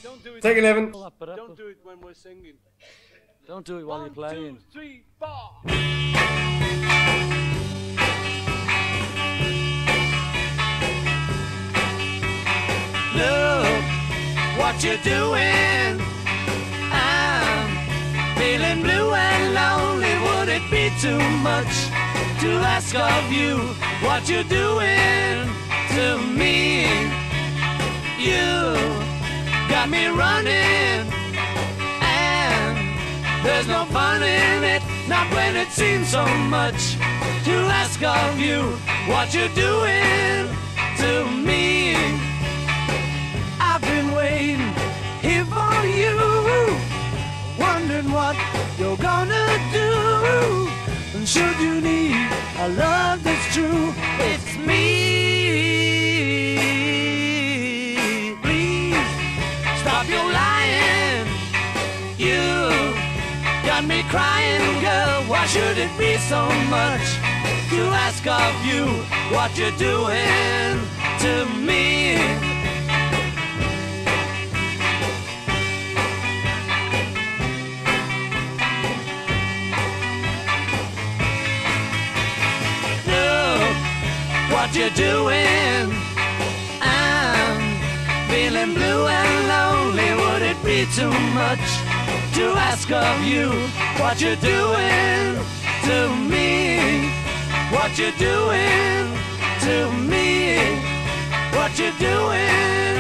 Don't do it. Take 11. Don't do it when we're singing. Don't do it while you're playing. 1, 2, 3, 4. Look what you're doing. I'm feeling blue and lonely. Would it be too much to ask of you what you're doing to me? You got me running, and there's no fun in it, not when it seems so much to ask of you what you're doing to me. I've been waiting here for you, wondering what you're gonna do. And should you need a love that's true, it's me. Please stop your lying. You got me crying, girl. Why should it be so much to ask of you what you're doing to me? What you're doing, I'm feeling blue and lonely. Would it be too much to ask of you what you're doing to me? What you're doing to me? What you're doing